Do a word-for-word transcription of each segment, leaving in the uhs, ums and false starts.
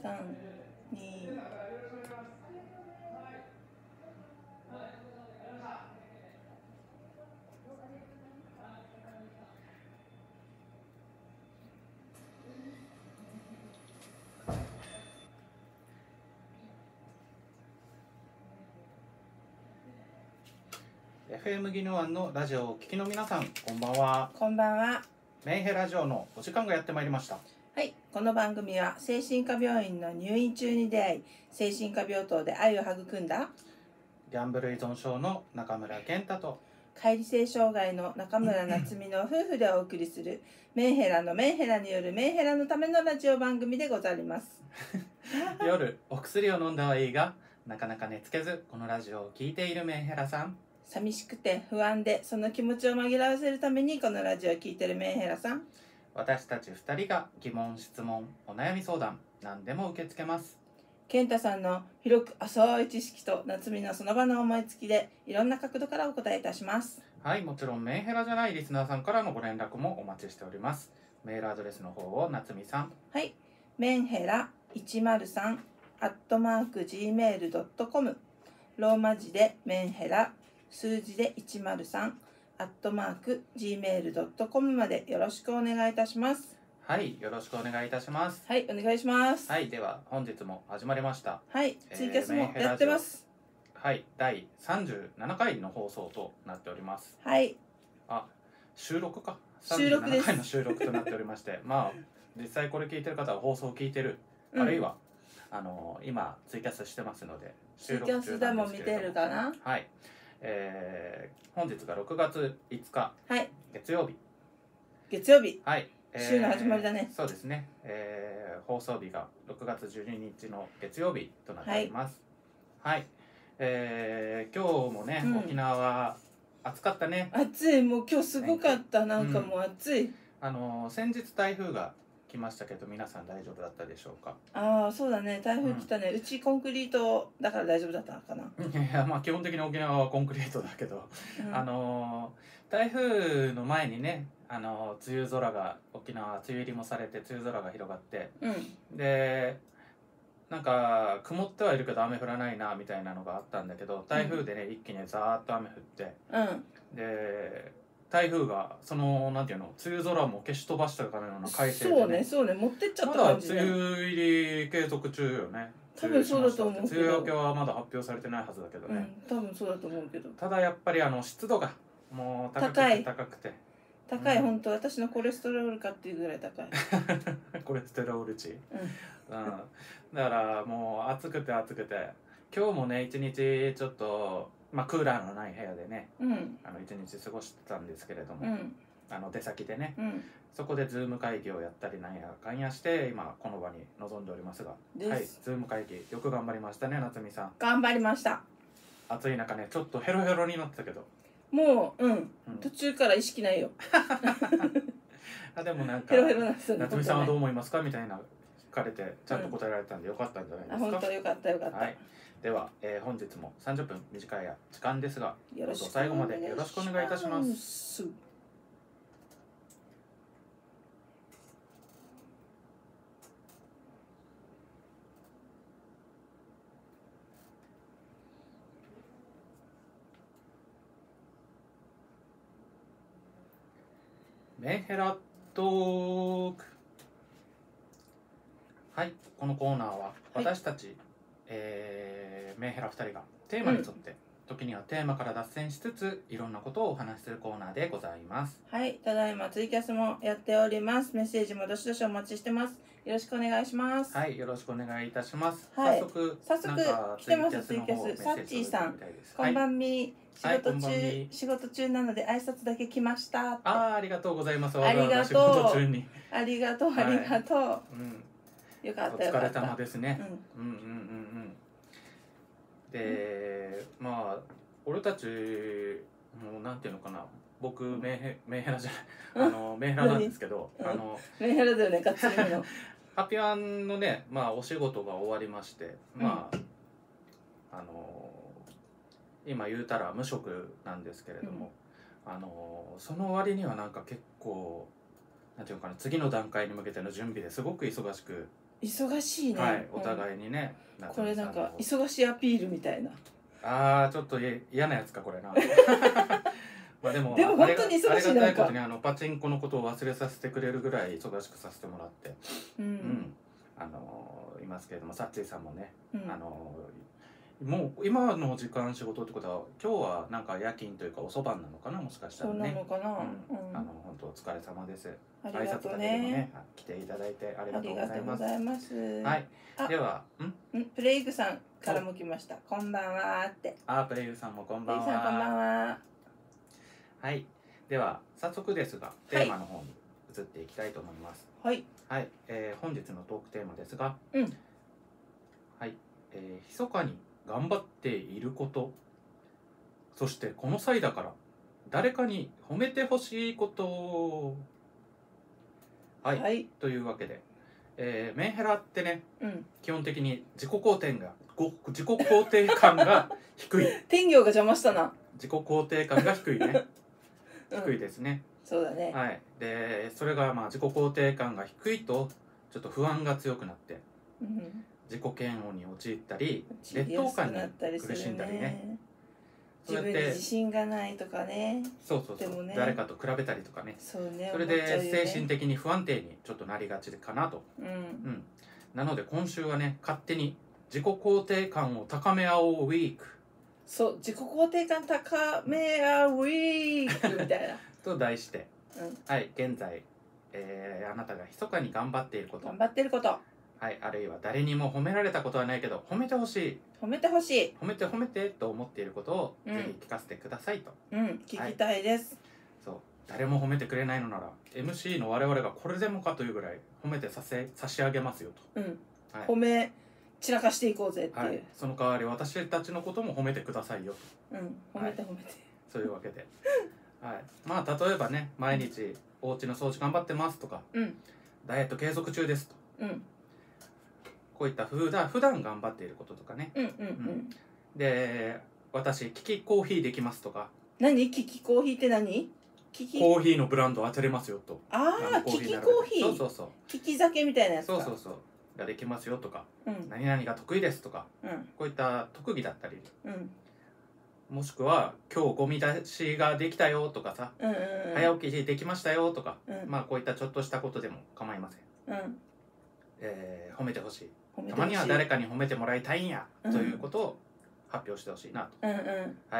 さん、に、 エフエム ギヌワンのラジオをお聞きの皆さん、こんばんは。 こんばんは。 メンヘラジオのお時間がやってまいりました。 はい、この番組は精神科病院の入院中に出会い、精神科病棟で愛を育んだギャンブル依存症の中村健太と解離性障害の中村夏美の夫婦でお送りするメンヘラのメンヘラによるメンヘラのためのラジオ番組でございます。 夜お薬を飲んだはいいが、なかなか寝つけずこのラジオを聞いているメンヘラさん、 寂しくて不安でその気持ちを紛らわせるためにこのラジオを聞いているメンヘラさん、 私たちふたりが疑問、質問、お悩み相談何でも受け付けます。 健太さんの広く浅い知識と夏美のその場の思いつきでいろんな角度からお答えいたします。 はい、もちろんメンヘラじゃないリスナーさんからのご連絡もお待ちしております。メールアドレスの方を夏美さん。 はい、メンヘラいちまるさんアットマーク ジーメールドットコム、 ローマ字でメンヘラ数字でいちまるさんアットマーク ジーメールドットコム までよろしくお願いいたします。 はい、よろしくお願いいたします。 はい、お願いします。 はい、では本日も始まりました。 はい、 えーツイキャスもやってます。 はい、だいさんじゅうななかいの放送となっております。 はい、 あ、収録か。 収録です。 さんじゅうななかいの収録となっておりまして、まあ実際これ聞いてる方は放送を聞いてる、 うん、 あるいはあの今ツイキャスしてますので、 ツイキャスでも見てるかな。 はい、えー、本日がろくがついつか、 はい、 月曜日。 月曜日。 はい。 週の始まりだね。 そうですね、えー、放送日がろくがつじゅうににちの月曜日となっております。はい、はい、えー、今日もね、うん、沖縄は暑かったね。 暑い、もう今日すごかった。なんかもう暑い、うん、 あの先日台風が来ましたけど、皆さん大丈夫だったでしょうか。 ああ、そうだね、台風来たね、うん、うちコンクリートだから大丈夫だったかな。 いや、まあ基本的に沖縄はコンクリートだけど、うん、あの台風の前にね、あの梅雨空が、沖縄梅雨入りもされて梅雨空が広がって、うん、でなんか曇ってはいるけど雨降らないなみたいなのがあったんだけど、台風でね、うん、一気にザーッと雨降って、うん、で台風がそのなんていうの、梅雨空も消し飛ばしたかのような快晴で、ね、 そうねそうね、持ってっちゃった感じね。 まだ梅雨入り継続中よね。 多分そうだと思うけど、 梅雨明けはまだ発表されてないはずだけどね、 うん、多分そうだと思うけど、 ただやっぱりあの湿度がもう高くて高くて高い、うん、本当私のコレステロールかっていうぐらい高いコレステロール値、 うん、 うん、だからもう暑くて暑くて、今日もね一日ちょっと、まあ、クーラーのない部屋でね、うん、あの一日過ごしてたんですけれども、うん、あの出先でね、うん、そこでズーム会議をやったりなんやかんやして今この場に臨んでおりますが、はい、ズーム会議よく頑張りましたね、夏美さん。 頑張りました。 暑い中ね、ちょっとヘロヘロになってたけど、 もう、うん、うん、途中から意識ないよあ、でもなんかヘロヘロな人夏美さんはどう思いますかみたいな聞かれてちゃんと答えられたんでよかったんじゃないですか。 うん、あ、本当よかったよかった、はい、 では、えー、本日もさんじゅっぷん短い時間ですが、どうぞ最後までよろしくお願いいたします。メンヘラトーク。はい、このコーナーは私たち、はい、えー、メンヘラふたりがテーマに沿って、うん、時にはテーマから脱線しつついろんなことをお話しするコーナーでございます。 はい、ただいまツイキャスもやっております。メッセージもどしどしお待ちしてます。よろしくお願いします。 はい、よろしくお願いいたします。 はい、 早速早速来てます。ツイキャス、サッチーさん、こんばんみ。仕事中、はい、仕事中なので挨拶だけ来ましたって。 ああ、ありがとうございます。 ありがとう。 仕事中にありがとう、ありがとう。はい、うん、よかったよかった。 お疲れ様ですね。うん、うんうんうんうん。で、うん、まあ俺たちもうなんていうのかな、僕メンヘメンヘラじゃない、あのメンヘラなんですけど、あのメンヘラだよね、ガッツリの。 ハピワンのね、まあお仕事が終わりまして、まあ、うん、あの今言うたら無職なんですけれども、うん、あのその割にはなんか結構なんていうのかな、次の段階に向けての準備ですごく忙しく忙しいね、 はい、お互いにね、 うん、これなんか忙しいアピールみたいな。 あーちょっと嫌なやつかこれなまあでもでも本当に忙しい。 ありがたいことにあのパチンコのことを忘れさせてくれるぐらい忙しくさせてもらって、うん、うん、あのー、いますけれども、サッチーさんもね、うん、あのー、もう今の時間仕事ってことは今日はなんか夜勤というか遅番なのかな、もしかしたらね。 そうなのかな、うん、 あの本当お疲れ様です。 ありがとうね。 挨拶だけでもね来ていただいてありがとうございます。 ありがとうございます。 はい。では、 ん？んプレイグさんからも来ました。こんばんはって。 あ、プレイグさんもこんばんは。 プレイグさんこんばんは。 はい。では早速ですがテーマの方に移っていきたいと思います。 はい。 はい。えー、本日のトークテーマですが、 うん。 はい。えー、密かに頑張っていること、そしてこの際だから誰かに褒めてほしいこと。はい、はい、というわけで、えー、メンヘラってね、うん、基本的に自己肯定が自己肯定感が低い天行が邪魔したな。 自己肯定感が低いね低いですね、 うん、そうだね。 はい。でそれがまあ自己肯定感が低いとちょっと不安が強くなって、うん、自己嫌悪に陥ったり劣等感に苦しんだりね。 自分に自信がないとかね。 そうそうそう、ね、誰かと比べたりとかね。 そうね。 それで精神的に不安定にちょっとなりがちかなと。うん、うん。なので今週はね、勝手に自己肯定感を高め合おうウィーク。 そう、自己肯定感高め合うウィークみたいなと題して、うん、はい、現在、えー、あなたが密かに頑張っていること、 頑張っていること、 はい、あるいは誰にも褒められたことはないけど褒めてほしい、 褒めてほしい、 褒めて褒めてと思っていることを、うん、ぜひ聞かせてくださいと。 うん、聞きたいです、 はい、そう、誰も褒めてくれないのなら エムシー の我々がこれでもかというぐらい褒めてさせ差し上げますよと、うん、はい、 褒め散らかしていこうぜっていう、はい、 その代わり私たちのことも褒めてくださいよと、 うん、褒めて褒めて、はい、 そういうわけではい、まあ例えばね、毎日お家の掃除頑張ってますとか、うん、ダイエット継続中ですと、うん、こういった普段普段頑張っていることとかね、うんうんうんうん、で私キキコーヒーできますとか。 何キキコーヒーって何？ キキコーヒーのブランド当てれますよと。 ああ、キキコーヒー、 そうそうそう、 キキ酒みたいなやつか。 そうそうそうができますよとか、うん、何々が得意ですとか、うん、こういった特技だったり、うん、もしくは今日ゴミ出しができたよとかさ、うんうんうん、早起きできましたよとか、うん、まあこういったちょっとしたことでも構いません、うん、えー、褒めてほしい、たまには誰かに褒めてもらいたいんや、うん、ということを発表してほしいなと、うんうん、はい。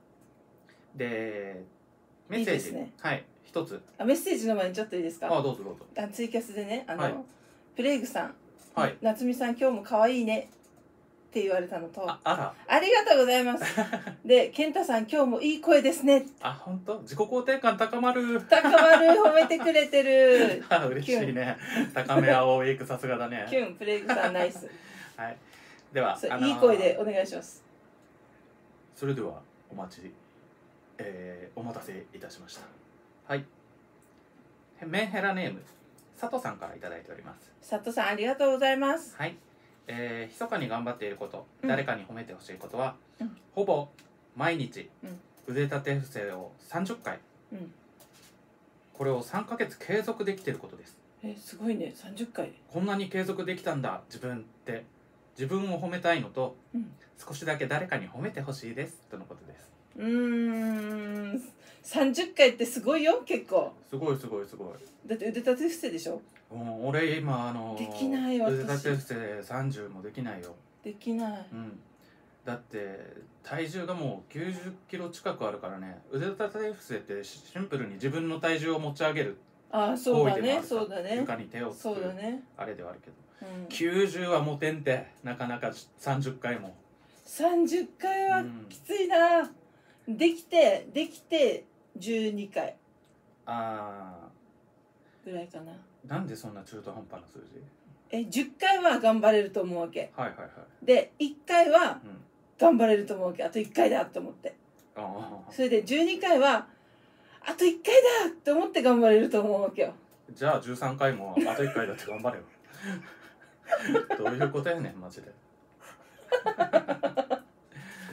でメッセージ、いいですね、はい一つ。 あ、メッセージの前にちょっといいですか？ あ、どうぞどうぞ。 あ、ツイキャスでね、あの、はい、プレイグさん、 はい、 夏美さん今日も可愛いねって言われたのと、 あ, あらありがとうございますで、健太さん今日もいい声ですね。 あ、本当？自己肯定感高まる高まる、褒めてくれてるあ、嬉しいね。高め合おうウィーク、さすがだね。 キュン、プレイグさんナイスはい、では、 あのー、いい声でお願いします。 それではお待ち、えー、お待たせいたしました。はい、メンヘラネーム佐藤さんからいただいております。 佐藤さんありがとうございます。 はい、えー、密かに頑張っていること、うん、誰かに褒めてほしいことは、うん、ほぼ毎日、うん、腕立て伏せをさんじゅっかい、うん、これをさんかげつ継続できていることです。 え、すごいね、さんじゅっかい。 こんなに継続できたんだ自分って、自分を褒めたいのと、うん、少しだけ誰かに褒めてほしいですとのことです。 うーん、さんじゅっかいってすごいよ、結構。 すごいすごいすごい。 だって腕立て伏せでしょ。 うん、俺今あのできないよ、 腕立て伏せさんじゅうもできないよ。 できない、 うん、だって体重がもうきゅうじゅっキロ近くあるからね。腕立て伏せってシンプルに自分の体重を持ち上げるああ、そうだね、そうだね、 床に手をつく、 そうだね、 あれではあるけど、うん、きゅうじゅうは持てんってなかなかさんじゅっかいも。 さんじゅっかいはきついな、うん、できてできてじゅうにかいああぐらいかな。 なんでそんな中途半端な数字？ え、じゅっかいは頑張れると思うわけ。 はいはいはい。 でいっかいは頑張れると思うわけ。あといっかいだと思って。ああ。それでじゅうにかいはあといっかいだって思って頑張れると思うわけよ。 じゃあじゅうさんかいもあといっかいだって頑張れよ。どういうことやねんマジで。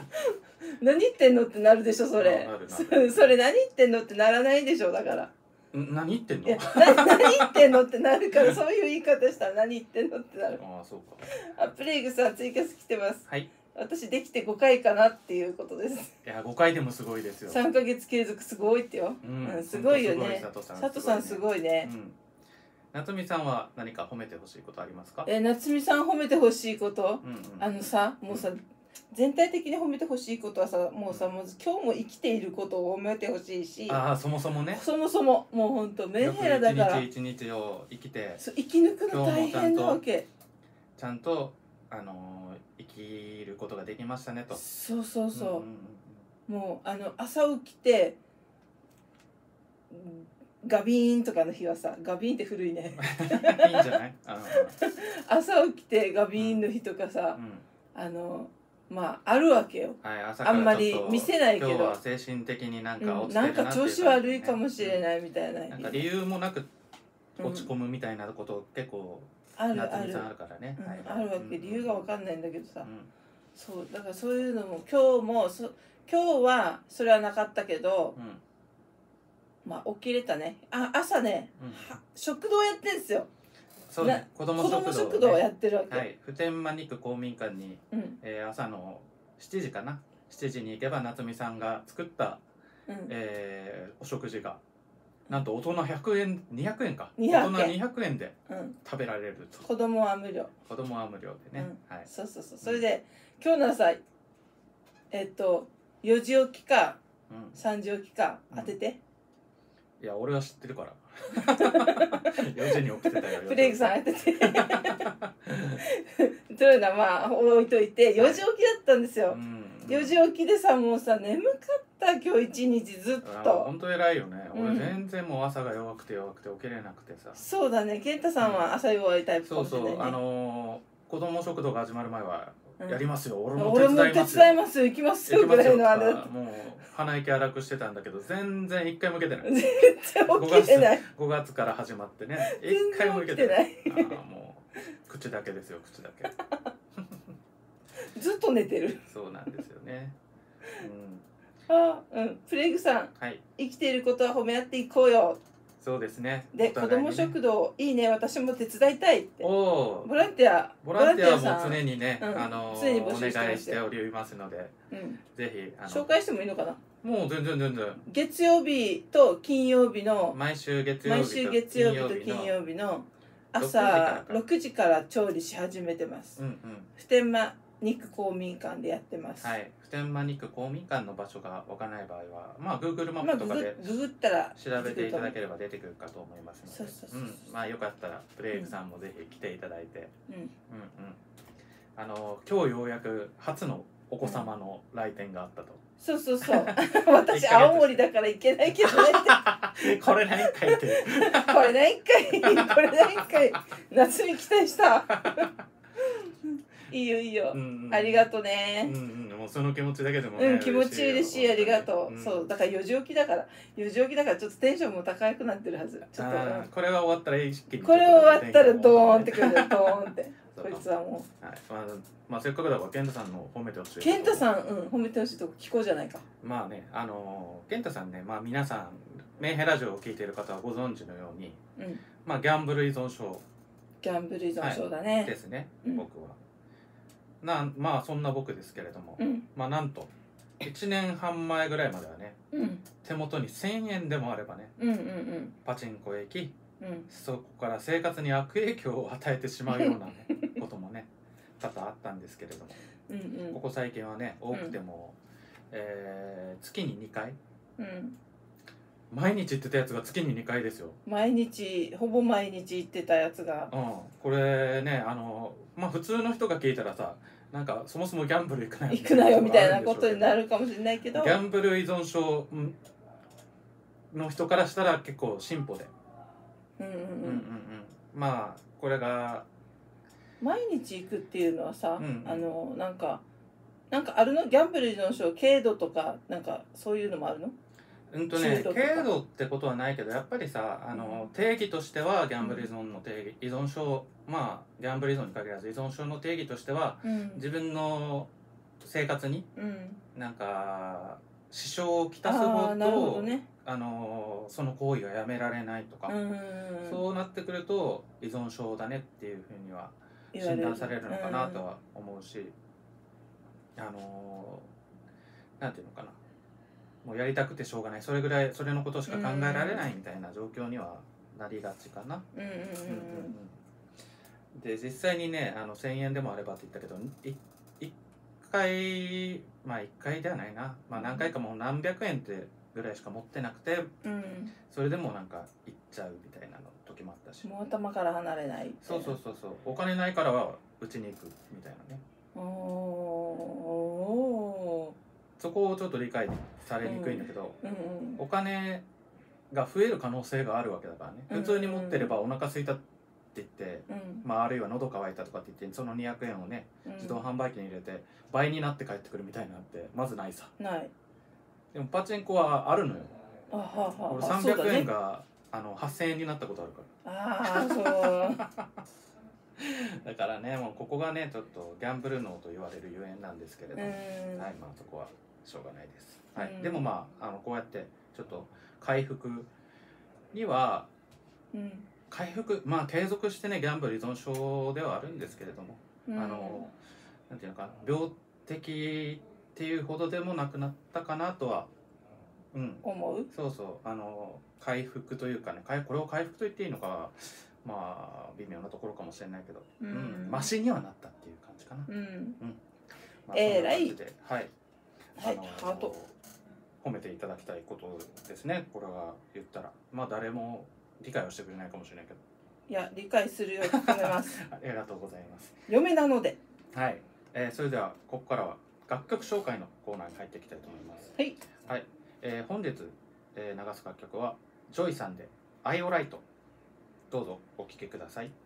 何言ってんのってなるでしょそれ。それ何言ってんのってならないでしょだから。 ん何言ってんの？ いやな何言ってんのってなるから、そういう言い方したら何言ってんのってなる。 ああそうか。 あ、プレイグさん追加来てます。 はい。 私できてごかいかなっていうことです。 いやごかいでもすごいですよ。 さんかげつ継続すごいってよ。 うん、 うん、すごいよね。 佐藤さん、 佐藤さんすごいね。 うん。夏美さんは何か褒めてほしいことありますか？ え、夏美さん褒めてほしいこと、 うんうん、 あのさ、もうさ、全体的に褒めてほしいことはさ、もうさ、もう今日も生きていることを褒めてほしいし、 ああそもそもね、 そもそももう本当メンヘラだから一日一日を生きて、 そう生き抜くの大変なわけ。 ちゃんとあのー、生きることができましたねと。 そうそうそう、うんうんうん、もうあの朝起きてガビーンとかの日はさ、ガビーンって古いねいいんじゃない？ 朝起きてガビーンの日とかさ、うん、あのまああるわけよ、 はい、朝からあんまり見せないけど、 今日は精神的になんか落ちてるなっていう、ね、 うん、なんか調子悪いかもしれないみたいな、 うん、なんか理由もなく落ち込むみたいなこと結構、うん、 あるあるあるからね、 うん、 はい、 あるわけ、理由が分かんないんだけどさ、うん、そうだからそういうのも今日もそ今日はそれはなかったけど、うん、まあ起きれたね。あ、朝ね、うん、食堂やってんですよ。 そうね、子供食堂、ね、 食堂をやってるわけ。 はい、普天間肉公民館に、うん、えー、朝のしちじかな、しちじに行けば夏美さんが作った、うん、えー、お食事がなんと大人ひゃくえん、にひゃくえんか、大人にひゃくえんで食べられると、うん、 子供は無料、 子供は無料でね、 うん、はい、そうそうそう、それで、うん、今日の朝えっとよじ起きか、うん、さんじ起きか当てて、 うん、いや俺は知ってるからよじに起きてたよ。 フレイクさん当ててそういうのはまあ置いといてよじ起きだったんですよ、うん、よじ起きでさ、もうさ眠かった今日一日ずっと。 本当偉いよね、うん、俺全然もう朝が弱くて弱くて起きれなくてさ。 そうだね、健太さんは朝弱いタイプかもしれないね、 そうそう、あのー、子供食堂が始まる前はやりますよ、うん、 俺も手伝いますよ、俺も手伝いますよ、行きますよぐらいのあれ、もう鼻息荒くしてたんだけど全然一回も受けてない。 全然起きてない。 ごがつから始まってね、一回も受けてない。あもう口だけですよ、口だけずっと寝てる。 そうなんですよね、 うん、あ、うん、フレグさん、はい、生きていることは褒め合っていこうよ。 そうですね。 で、ね、子ども食堂いいね、私も手伝いたいって。おボランティアボランティアも常にね、うん、あの常に募集してお願いしておりますので、うん、ぜひあの紹介してもいいのかな。 もう全然全然。 月曜日と金曜日の毎週月曜日と毎週月曜日と金曜日の朝ろくじから調理し始めてます。うんうん、普天間肉公民館でやってます。 はい、普天間肉公民館の場所がわからない場合は、まあ Google マップとかでググったら調べていただければ出てくるかと思いますので、そうそうそうそう、うん、まあよかったらプレイグさんもぜひ来ていただいて、うん、うんうんあの今日ようやく初のお子様の来店があったと。 そうそうそう。私青森だから行けないけどねって。 これ何回って。 これ何回これ何回夏に期待した。いいよいいよ、うんうん、ありがとね、 うんうん、もうその気持ちだけでもね、 うん、気持ち嬉しい、ありがとう、うん、そうだからよじ起きだからよじ起きだからちょっとテンションも高くなってるはず。ちょっと、うん、 これが終わったら一気にこれ終わったらドーンってくるドーンってこいつはもう、はいまあまあ、せっかくだから健太さんの褒めてほしい健太さん、うん、褒めてほしいとこ聞こうじゃないか。 まあね、あの健太さんね、まあ、皆さんメンヘラジオを聞いている方はご存知のように、うん、まあギャンブル依存症ギャンブル依存症だね、 はい、ですね、うん、僕はなまあそんな僕ですけれども、うん、まあなんといちねんはん前ぐらいまではね、うん、手元にせんえんでもあればね、うんうんうん、パチンコへ行き、うん、そこから生活に悪影響を与えてしまうような、ね、こともね多々あったんですけれども、うんうん、ここ最近はね多くても、うんえー、月ににかい、うん、毎日行ってたやつが月ににかいですよ。 毎日ほぼ毎日行ってたやつが、 うん、これねあのまあ普通の人が聞いたらさなんかそもそもギャンブル行くなよ行くなよみたいなことになるかもしれないけど、 ギャンブル依存症の人からしたら結構進歩で、うんうんうんうんうん、まあこれが毎日行くっていうのはさ、うんうん、あのなんかなんかあるのギャンブル依存症軽度とかなんかそういうのもあるの？ うんとね、軽度ってことはないけどやっぱりさあの、うん、定義としてはギャンブル依存の定義、うん、依存症まあギャンブル依存に限らず依存症の定義としては、うん、自分の生活に、うん、なんか支障をきたすほあーなるほどどね。 あのその行為がやめられないとか、 うんそうなってくると依存症だねっていうふうには言われる診断されるのかなとは思うし、あのなんていうのかな、もうやりたくてしょうがない、それぐらいそれのことしか考えられないみたいな状況にはなりがちかな。 うんうんうんうんで実際にね、あのせんえんでもあればって言ったけど、いいっかい、まあいっかいではないな、まあ、何回かもう何百円ってぐらいしか持ってなくて、 うん、 それでもなんか行っちゃうみたいなの時もあったし、 もう頭から離れないみたいな。 そうそうそうそう、お金ないからはうちに行くみたいなね。 おおそこをちょっと理解されにくいんだけど、 うんうんお金が増える可能性があるわけだからね。普通に持ってればお腹空いたって言って、 うんまあ、あるいは喉乾いたとかって言ってそのにひゃくえんをねうん自動販売機に入れて倍になって帰ってくるみたいなのってまずないさ。 ない。 でもパチンコはあるのよ。 あはは俺さんびゃくえんが、あのはっせんえんになったことあるかああそうら。だからね、もうここがねちょっとギャンブル脳と言われるゆえんなんですけれども、 うんはい、まあそこはしょうがないです。はい、 うんでもまああのこうやってちょっと回復にはうん回復、まあ継続してねギャンブル依存症ではあるんですけれども、 うんあのなんていうのかな、病的っていうほどでもなくなったかなとは、うん、 思う。 そうそう、あの回復というかね、回これを回復と言っていいのかはまあ微妙なところかもしれないけど、 うんうん、マシにはなったっていう感じかな。 うんまあえらいそんな感じで、はい、 はいあのハート褒めていただきたいことですね。これは言ったらまあ誰も理解はしてくれないかもしれないけど、 いや理解するように努めますありがとうございます。 嫁なので。 はい、えー、それではここからは楽曲紹介のコーナーに入っていきたいと思います。 はい、 はい、えー、本日、えー、流す楽曲はジョイさんで「アイオライト」、どうぞお聴きください。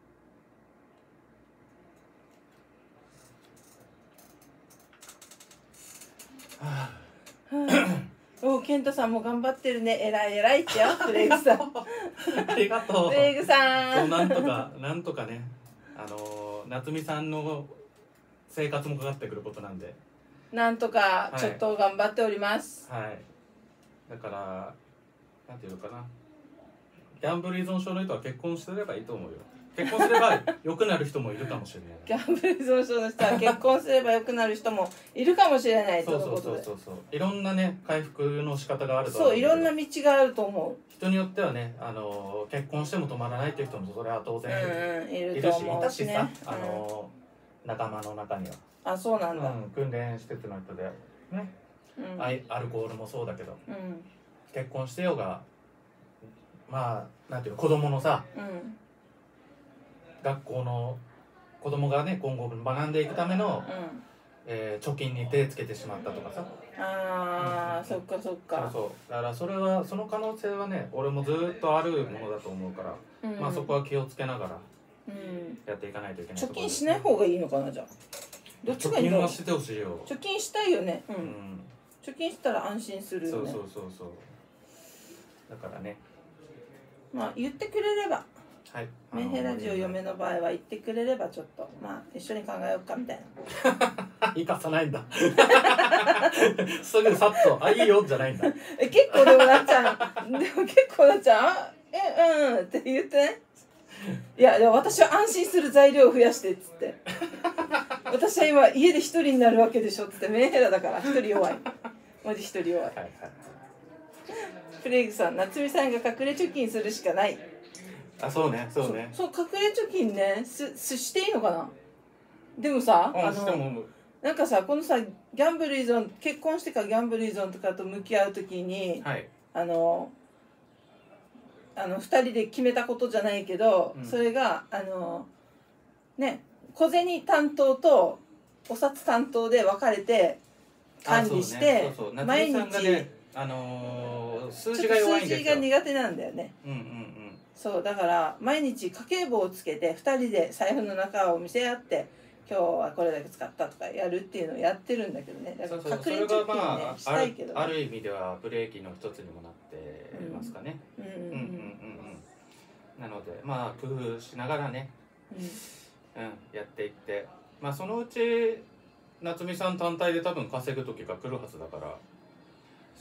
ははあ、お健太さんも頑張ってるね。えらいえらいってよフレグさん。フありがとう。 レグさそうんなんとかなんとかね、あのー、夏美さんの生活もかかってくることなんで、 なんとかちょっと頑張っております。 はい、だからなんていうのかな、ギャンブル依存症の人は結婚すればいいと思うよ。結婚すれば良くなる人もいるかもしれない。 ギャンブル依存症の人は結婚すれば良くなる人もいるかもしれないとそうそうのことで。 そうそうそう、いろんなね回復の仕方があると思そう、いろんな道があると思人によってはね、あのー結婚しても止まらないっていう人もそれは当う。 然うんうん、いいるるし、いと思うたしさ、 ね。 あのー仲間の中には、 うん、あ、そうなんだ。 うん、訓練施設の人でね、 うん、 アイアルコールもそうだけど、 うん、 結婚してよがまあなんていうの、子供のさ、 うん、 学校の子供がね今後学んでいくための、 うん。 えー貯金に手つけてしまったとかさ、 ああ、 うんそっかそっそうか。 そう、だからそれはその可能性はね俺もずっとあるものだと思うから、 うん、 まあそこは気をつけながらうん。 やっていかないといけない貯ところですね。 金しない方がいいのかなじゃあ。どっちがいいの？ 貯金はしてほしいよ。 貯金したいよね。う。 うんん、 貯金したら安心するよね。 そうそうそうそう、だからね、 まあ言ってくれれば、 はい、 メンヘラジオ嫁の場合は言ってくれればちょっとまあ一緒に考えようかみたいな。 生かさないんだ。すぐさっと「あいいよ」じゃないんだ。 え結構でもなっちゃんでも結構なっちゃんあえうんって言ってね。いやでも私は安心する材料を増やしてっつって。私は今家で一人になるわけでしょっつってメンヘラだから一人弱い。マジ一人弱い。 はいはい、 フレイグさん、夏美さんが隠れ貯金するしかない。 あ、そうねそうね。 そう、そう隠れ貯金ねすすしていいのかな。でもさ、 ああのもなんかさこのさギャンブル依存結婚してからギャンブル依存とかと向き合うときに、 はい、 あのあのふたりで決めたことじゃないけど、 うんそれがあのね小銭担当とお札担当で分かれて管理して、 そうそう、 毎日、 夏美さんがね、あのー、数字ちょっとが弱いん数字ですよ。 が苦手なんだよね。 うんうんうん。 そうだから毎日家計簿をつけてふたりで財布の中を見せ合って今日はこれだけ使ったとかやるっていうのをやってるんだけどね。だから隠れ貯金ね、 まあ、 したいけど、ね、 ある、ある意味ではブレーキの一つにもなってますかね。 うんうんうんうんうんうん。なのでまあ工夫しながらね、 うんうん、やっていって、まあそのうち夏美さん単体で多分稼ぐ時が来るはずだから、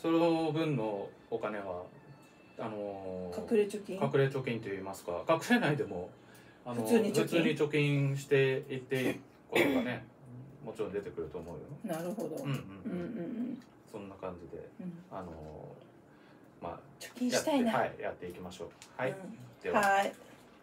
その分のお金はあの隠れ貯金隠れ貯金といいますか、隠れないでもあの普通に貯金普通に貯金していっていいことがねもちろん出てくると思うよ。 なるほど。うんうんうん。 そんな感じで、うん、あのまあ貯金したいな。 はい、やっていきましょう。はい。うん、では。はい。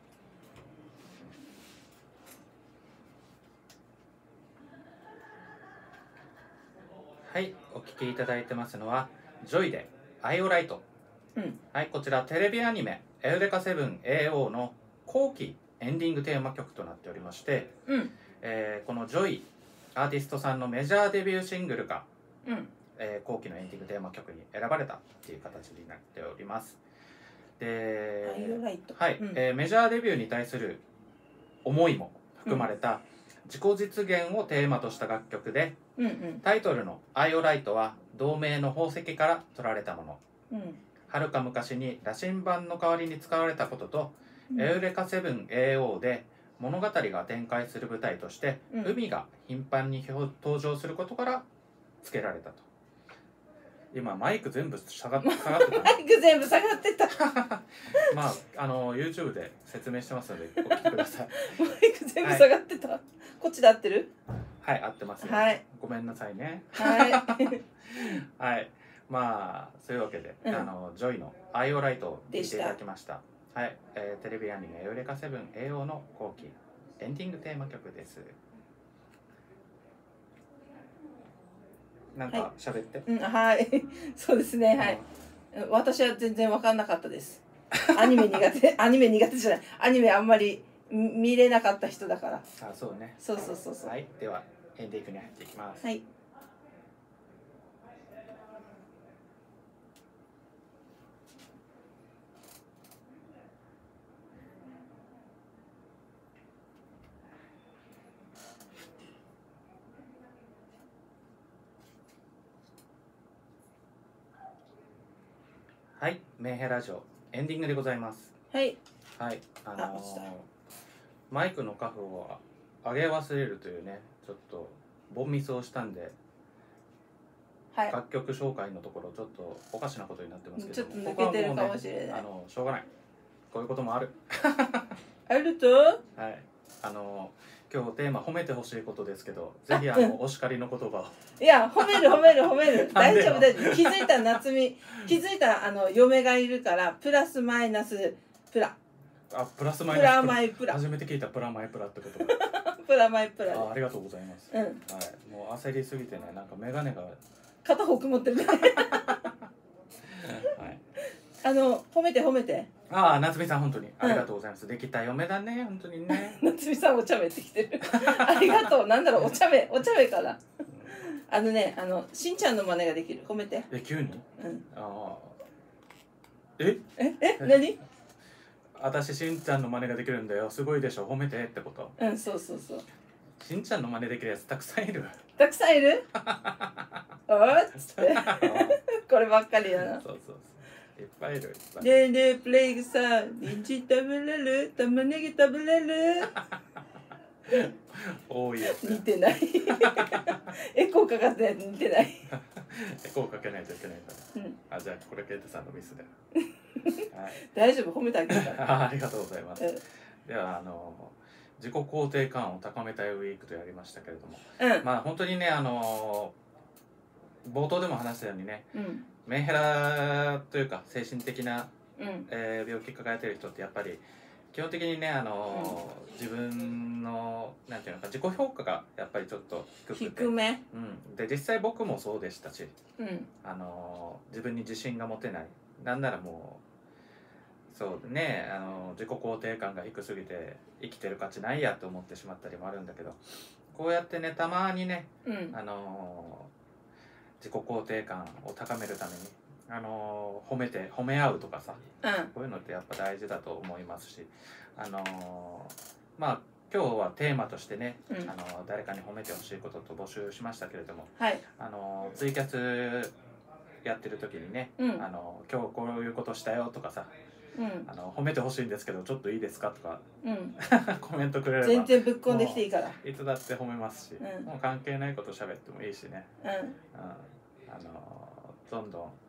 はい、お聞きいただいてますのはジョイでアイオライト。うん、はい、こちらテレビアニメエウレカセブン エーオー の後期エンディングテーマ曲となっておりまして、うん、えー、このジョイアーティストさんのメジャーデビューシングルが、うん、えー、後期のエンディングテーマ曲に選ばれたっていう形になっております。で、はい、うん、えー、メジャーデビューに対する思いも含まれた自己実現をテーマとした楽曲で、うんうん、タイトルの「アイオライト」は同名の宝石から取られたもの。うん、はるか昔に羅針盤の代わりに使われたことと、うん、エウレカセブン エーオー で物語が展開する舞台として、うん、海が頻繁に登場することから付けられたと。今マイク全部下がってた、ね、 マイク全部下がってたまああの YouTube で説明してますのでお聞きくださいマイク全部下がってた、はい、こっちで合ってる？ はい合ってますよ、 はい、 ごめんなさいねはいはいまあそういうわけで、うん、あのジョイの「アイオライト」を見ていただきました。はい、えー、テレビアニメ「エウレカセブン エーオー」の後期エンディングテーマ曲です。なんか喋って、 はい、うん、はいそうですね、はい、私は全然分かんなかったです。アニメ苦手アニメ苦手じゃないアニメあんまり見れなかった人だから。 あ、そうね。 そうそうそうそう。 はい、ではエンディングに入っていきます。 はい。 はい、メンヘラジオエンディングでございます。 はい。 はい、あのー、マイクのカフを上げ忘れるというね、ちょっとボンミスをしたんで、はい、楽曲紹介のところちょっとおかしなことになってますけども、 ちょっと抜けてるかもしれない。 ね、あのしょうがない。こういうこともある。 あると？ はい、あのー。今日テーマ褒めてほしいことですけど、ぜひあのお叱りの言葉を。 いや褒める褒める褒める大丈夫大丈夫。気づいた夏美気づいたあの嫁がいるからプラスマイナスプラ。 あプラスマイナスプラマイプラ。 初めて聞いたプラマイプラってこと。 プラマイプラ。 あありがとうございます。うん。はいもう焦りすぎてねなんか眼鏡が片方曇ってるね。はい。あの褒めて褒めて。 ああ夏美さん本当にありがとうございます。うん、できた嫁だね本当にね。 夏美さんお茶目ってきてる。ありがとうなんだろうお茶目お茶目から。あのねあのしんちゃんの真似ができる褒めて。 え急に？うん。ああ。 え？ええ何？ 私しんちゃんの真似ができるんだよすごいでしょ褒めてってこと？ うんそうそうそう。 しんちゃんの真似できるやつたくさんいる。 たくさんいる？おっつってこればっかりやな。 そうそうそう。いっぱいいるいっぱい。 ねえねえプレイグさ人参食べれる玉ねぎ食べれる多いやつ。 似てない。エコーかかって似てない。 エコーかけないといけないから。うん、あじゃあこれケイトさんのミスだよ。 はい、大丈夫褒めてあげるから。 ありがとうございます。うん、ではあの自己肯定感を高めたいウィークとやりましたけれども、うん、まあ本当にねあの冒頭でも話したようにね、うん、メンヘラというか精神的な、うんえー、病気抱えてる人ってやっぱり基本的にねあの、うん、自分のなんていうのか自己評価がやっぱりちょっと低くて低め、 うん、で実際僕もそうでしたし、うん、あの自分に自信が持てないなんならもうそうねあの自己肯定感が低すぎて生きてる価値ないやと思ってしまったりもあるんだけどこうやってねたまにね、うん、あの自己肯定感を高めるためにあの褒めて褒め合うとかさ、うん、こういうのってやっぱ大事だと思いますしあのまあ今日はテーマとしてね、うん、あの誰かに褒めてほしいことと募集しましたけれども、はい、あのツイキャスやってる時にね、うん、あの今日こういうことしたよとかさ、うん、あの褒めてほしいんですけどちょっといいですかとか、うん、コメントくれれば全然ぶっこんできていいからいつだって褒めますし、うん、もう関係ないこと喋ってもいいしね、うんうん、あのどんどん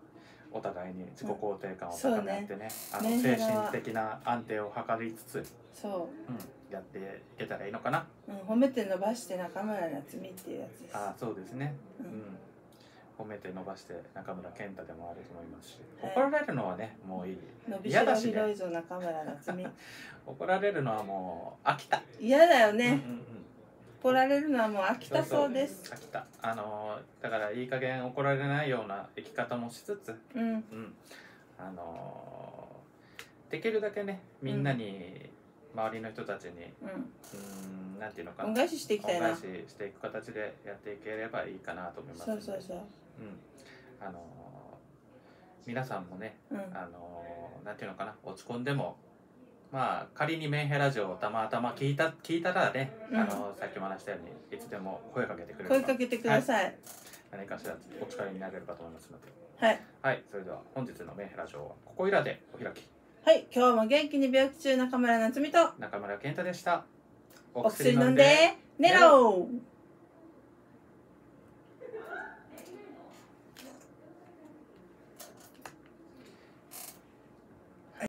お互いに自己肯定感を高めてね、 うん、 あの精神的な安定を図りつつ、 そう、 うん、やっていけたらいいのかな。 うん、褒めて伸ばして中村夏美っていうやつです。 あ、そうですね、 うん、 うん、褒めて伸ばして中村健太でもあると思いますし、はい、怒られるのはねもういい、 伸びしろ広いぞ中村夏美怒られるのはもう飽きた、 嫌だよね、うんうんうん、怒られるのはもう飽きたそうです。 そうそう、飽きた。あのだからいい加減怒られないような生き方もしつつ、 うん、うん、 あのできるだけねみんなに、うん、周りの人たちに、うん、うん、なんていうのかな、 恩返ししていきたいな、 恩返ししていく形でやっていければいいかなと思います。 そうそうそう、うん、 あの皆さんもね、うん、あのなんていうのかな、落ち込んでもまあ仮にメンヘラジオをたまたま聞いた聞いたらね、うん、あのさっきも話したようにいつでも声かけてくれる、 声かけてください、はい、 何かしらお力になれるかと思いますので、 はい、 はい、それでは本日のメンヘラジオはここいらでお開き。 はい、今日も元気に病気中中村夏美と中村健太でした。 お薬飲んで寝ろ。